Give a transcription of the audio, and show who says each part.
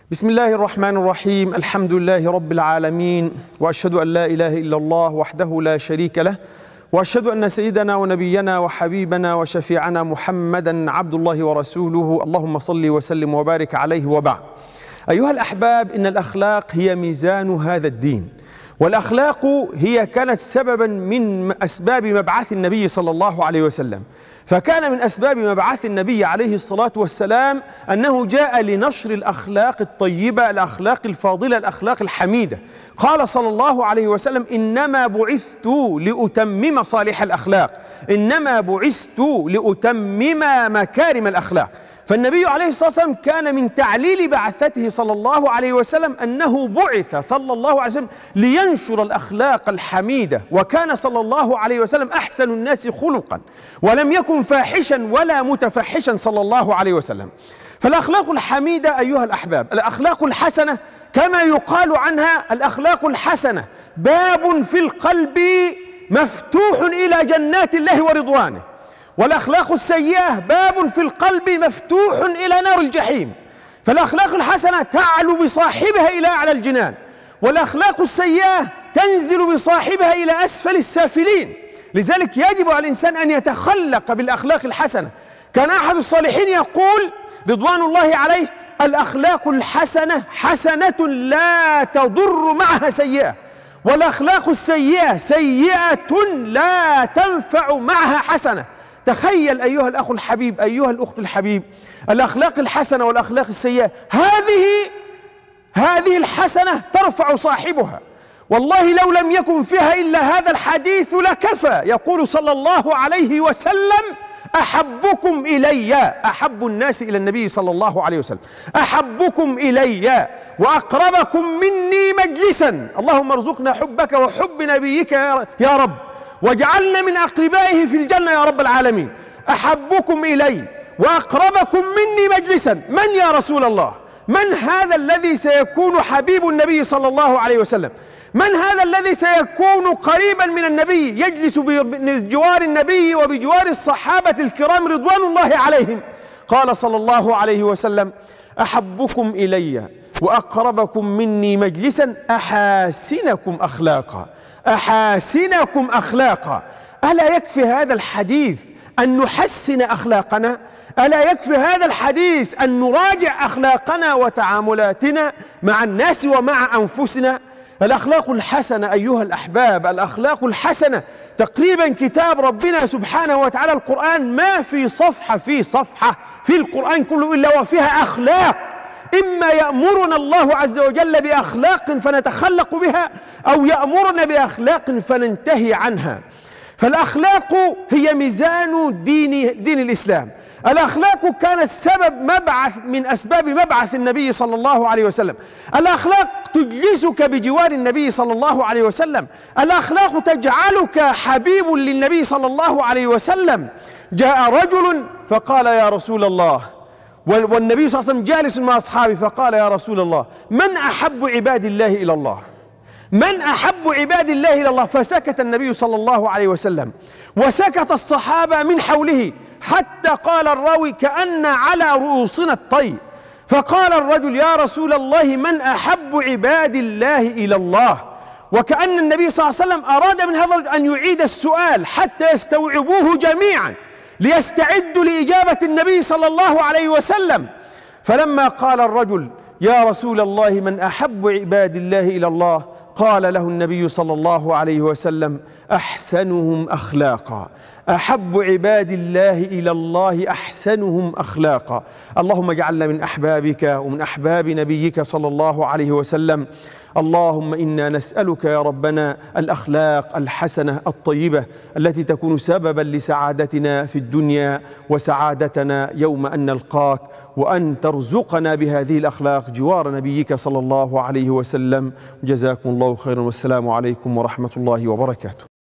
Speaker 1: بسم الله الرحمن الرحيم. الحمد لله رب العالمين، وأشهد أن لا إله إلا الله وحده لا شريك له، وأشهد أن سيدنا ونبينا وحبيبنا وشفيعنا محمدا عبد الله ورسوله، اللهم صل وسلم وبارك عليه. وبعد، أيها الأحباب، إن الأخلاق هي ميزان هذا الدين، والأخلاق هي كانت سببا من أسباب مبعث النبي صلى الله عليه وسلم. فكان من أسباب مبعث النبي عليه الصلاة والسلام أنه جاء لنشر الأخلاق الطيبة، الأخلاق الفاضلة، الأخلاق الحميدة. قال صلى الله عليه وسلم: إنما بعثت لأتمم صالح الأخلاق، إنما بعثت لأتمم مكارم الأخلاق. فالنبي عليه الصلاة والسلام كان من تعليل بعثته صلى الله عليه وسلم أنه بعث صلى الله عليه وسلم لينشر الأخلاق الحميدة، وكان صلى الله عليه وسلم أحسن الناس خلقا، ولم يكن فاحشا ولا متفحشا صلى الله عليه وسلم. فالأخلاق الحميدة أيها الأحباب، الأخلاق الحسنة كما يقال عنها الأخلاق الحسنة باب في القلب مفتوح إلى جنات الله ورضوانه، والأخلاق السيئة باب في القلب مفتوح إلى نار الجحيم. فالأخلاق الحسنة تعلو بصاحبها إلى أعلى الجنان، والأخلاق السيئة تنزل بصاحبها إلى أسفل السافلين. لذلك يجب على الإنسان أن يتخلق بالأخلاق الحسنة. كان أحد الصالحين يقول رضوان الله عليه: الأخلاق الحسنة حسنة لا تضر معها سيئة، والأخلاق السيئة سيئة لا تنفع معها حسنة. تخيل أيها الأخ الحبيب، أيها الأخت الحبيب، الأخلاق الحسنة والأخلاق السيئة، هذه الحسنة ترفع صاحبها. والله لو لم يكن فيها إلا هذا الحديث لكفى. يقول صلى الله عليه وسلم: أحبكم إلي، أحب الناس إلى النبي صلى الله عليه وسلم، أحبكم إلي وأقربكم مني مجلسا. اللهم ارزقنا حبك وحب نبيك يا رب، واجعلنا من أقربائه في الجنة يا رب العالمين. أحبكم إلي وأقربكم مني مجلسا. من يا رسول الله؟ من هذا الذي سيكون حبيب النبي صلى الله عليه وسلم؟ من هذا الذي سيكون قريبا من النبي، يجلس بجوار النبي وبجوار الصحابة الكرام رضوان الله عليهم؟ قال صلى الله عليه وسلم: أحبكم إلي وأقربكم مني مجلسا أحاسنكم أخلاقا، أحاسنكم أخلاقا. ألا يكفي هذا الحديث أن نحسن أخلاقنا؟ ألا يكفي هذا الحديث أن نراجع أخلاقنا وتعاملاتنا مع الناس ومع أنفسنا؟ الأخلاق الحسنة أيها الأحباب، الأخلاق الحسنة تقريبا كتاب ربنا سبحانه وتعالى القرآن ما في صفحة في القرآن كله إلا وفيها أخلاق. إما يأمرنا الله عز وجل بأخلاق فنتخلق بها، أو يأمرنا بأخلاق فننتهي عنها. فالأخلاق هي ميزان دين الإسلام. الأخلاق كانت سبب من أسباب مبعث النبي صلى الله عليه وسلم. الأخلاق تجلسك بجوار النبي صلى الله عليه وسلم. الأخلاق تجعلك حبيب للنبي صلى الله عليه وسلم. جاء رجل فقال: يا رسول الله، والنبي صلى الله عليه وسلم جالس مع أصحابه، فقال: يا رسول الله، من أحب عباد الله إلى الله؟ من أحب عباد الله إلى الله؟ فسكت النبي صلى الله عليه وسلم، وسكت الصحابة من حوله، حتى قال الراوي: كأن على رؤوسنا الطير. فقال الرجل: يا رسول الله، من أحب عباد الله إلى الله؟ وكأن النبي صلى الله عليه وسلم أراد من هذا الرجل أن يعيد السؤال حتى يستوعبوه جميعا، ليستعدوا لإجابة النبي صلى الله عليه وسلم. فلما قال الرجل: يا رسول الله، من أحب عباد الله إلى الله؟ قال له النبي صلى الله عليه وسلم: أحسنهم أخلاقا. أحب عباد الله إلى الله أحسنهم أخلاقا. اللهم اجعلنا من أحبابك ومن أحباب نبيك صلى الله عليه وسلم. اللهم إنا نسألك يا ربنا الأخلاق الحسنة الطيبة التي تكون سببا لسعادتنا في الدنيا وسعادتنا يوم أن نلقاك، وأن ترزقنا بهذه الأخلاق جوار نبيك صلى الله عليه وسلم. جزاكم الله خيرا، والسلام عليكم ورحمة الله وبركاته.